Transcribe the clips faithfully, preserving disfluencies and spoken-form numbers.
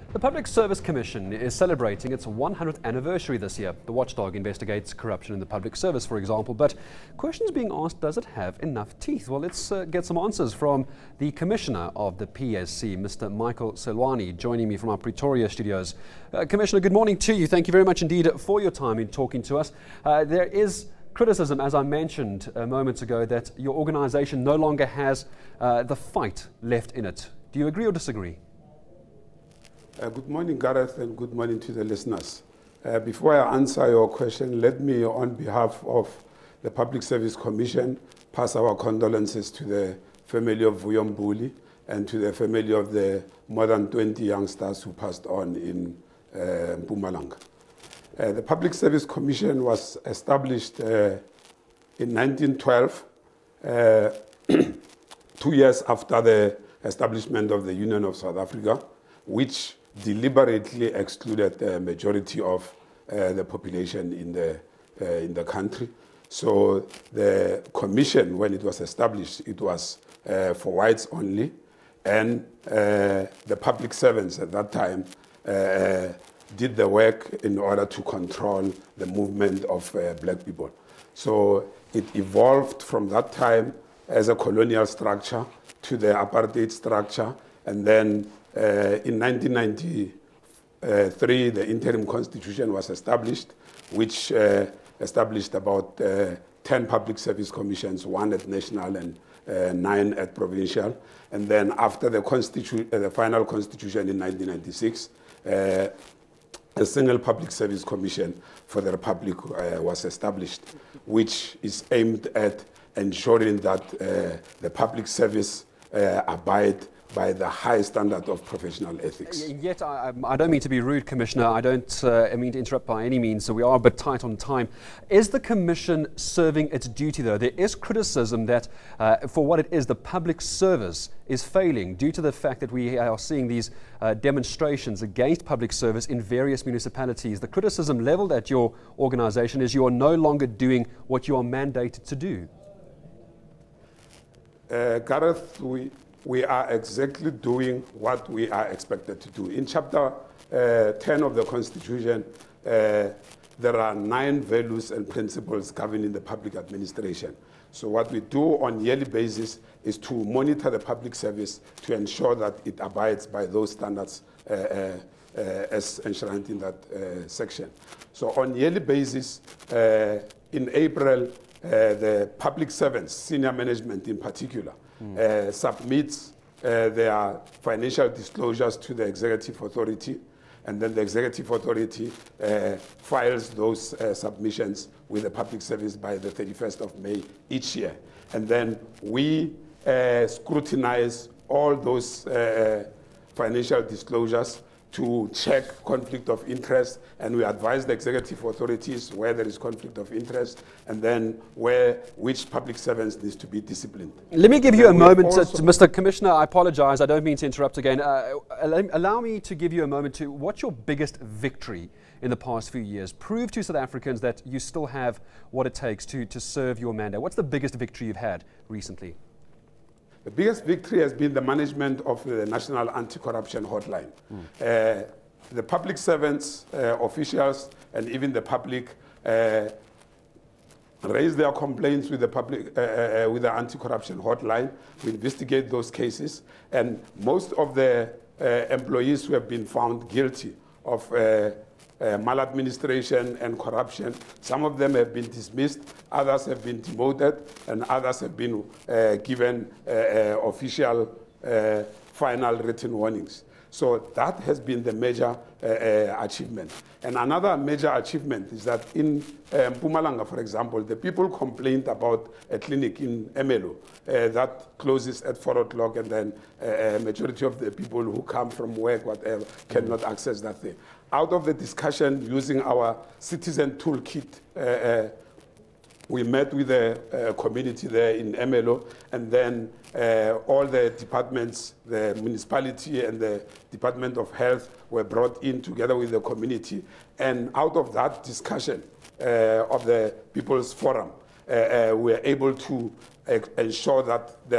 The Public Service Commission is celebrating its one hundredth anniversary this year. The watchdog investigates corruption in the public service, for example, but questions being asked, does it have enough teeth? Well, let's uh, get some answers from the Commissioner of the P S C, Mister Michael Seloane, joining me from our Pretoria studios. Uh, Commissioner, good morning to you. Thank you very much indeed for your time in talking to us. Uh, there is criticism, as I mentioned a moment ago, that your organisation no longer has uh, the fight left in it. Do you agree or disagree? Uh, good morning, Gareth, and good morning to the listeners. Uh, before I answer your question, let me, on behalf of the Public Service Commission, pass our condolences to the family of Vuyo Mbuli and to the family of the more than twenty youngsters who passed on in uh, Mpumalanga. Uh, the Public Service Commission was established uh, in nineteen twelve, uh, two years after the establishment of the Union of South Africa, which deliberately excluded the majority of uh, the population in the, uh, in the country. So the commission, when it was established, it was uh, for whites only, and uh, the public servants at that time uh, did the work in order to control the movement of uh, black people. So it evolved from that time as a colonial structure to the apartheid structure, and then Uh, in nineteen ninety-three, the interim constitution was established, which uh, established about uh, ten public service commissions, one at national and uh, nine at provincial. And then after the, constitu uh, the final constitution in nineteen ninety-six, uh, a single public service commission for the Republic uh, was established, which is aimed at ensuring that uh, the public service uh, abide by the high standard of professional ethics. Yet, I, I don't mean to be rude, Commissioner. I don't uh, I mean to interrupt by any means, so we are a bit tight on time. Is the Commission serving its duty, though? There is criticism that, uh, for what it is, the public service is failing due to the fact that we are seeing these uh, demonstrations against public service in various municipalities. The criticism levelled at your organisation is you are no longer doing what you are mandated to do. Uh, Gareth, we We are exactly doing what we are expected to do. In chapter uh, ten of the Constitution, uh, there are nine values and principles governing the public administration. So what we do on a yearly basis is to monitor the public service to ensure that it abides by those standards uh, uh, uh, as enshrined in that uh, section. So on a yearly basis, uh, in April, uh, the public servants, senior management in particular, Mm. Uh, submits uh, their financial disclosures to the executive authority, and then the executive authority uh, files those uh, submissions with the public service by the thirty-first of May each year. And then we uh, scrutinize all those uh, financial disclosures to check conflict of interest, and we advise the executive authorities where there is conflict of interest, and then where which public servants needs to be disciplined. Let me give you and a moment, to, Mister Commissioner. I apologize. I don't mean to interrupt again. Uh, allow me to give you a moment to, what's your biggest victory in the past few years? Prove to South Africans that you still have what it takes to, to serve your mandate. What's the biggest victory you've had recently? The biggest victory has been the management of the National Anti-Corruption Hotline. Mm. Uh, the public servants, uh, officials, and even the public uh, raise their complaints with the public, uh, uh, with the Anti-Corruption Hotline. We investigate those cases, and most of the uh, employees who have been found guilty of uh, Uh, maladministration and corruption. Some of them have been dismissed, others have been demoted, and others have been uh, given uh, uh, official uh, final written warnings. So that has been the major uh, uh, achievement. And another major achievement is that in uh, Mpumalanga, for example, the people complained about a clinic in Emelo uh, that closes at four o'clock, and then uh, a majority of the people who come from work, whatever, cannot access that thing. Out of the discussion, using our citizen toolkit, uh, uh, we met with the uh, community there in Emelo, and then uh, all the departments, the municipality and the Department of Health were brought in together with the community. And out of that discussion uh, of the People's Forum, uh, uh, we were able to uh, ensure that the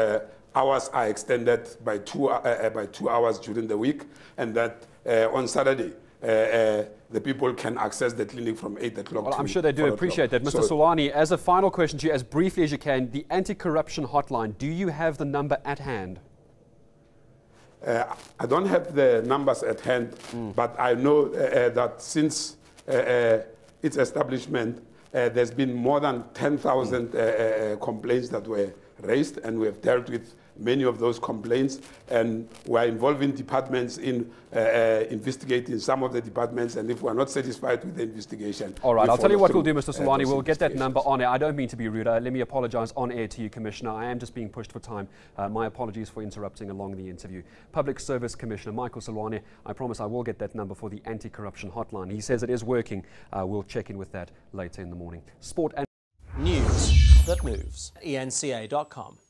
hours are extended by two, uh, by two hours during the week, and that uh, on Saturday, uh, uh, the people can access the clinic from eight o'clock. Well, I'm sure they do appreciate that. Mister So, Solani, as a final question to you, as briefly as you can, the anti-corruption hotline, do you have the number at hand? Uh, I don't have the numbers at hand, mm. but I know uh, that since uh, uh, its establishment, uh, there's been more than ten thousand mm. uh, uh, complaints that were raised, and we have dealt with many of those complaints, and we are involving departments in uh, uh, investigating some of the departments, and if we are not satisfied with the investigation. All right, I'll tell you what we'll do, Mister Solani. We'll get that number on air. I don't mean to be rude. Uh, let me apologize on air to you, Commissioner. I am just being pushed for time. Uh, my apologies for interrupting along the interview. Public Service Commissioner Michael Seloane, I promise I will get that number for the anti-corruption hotline. He says it is working. Uh, we'll check in with that later in the morning. Sport and news that moves. E N C A dot com.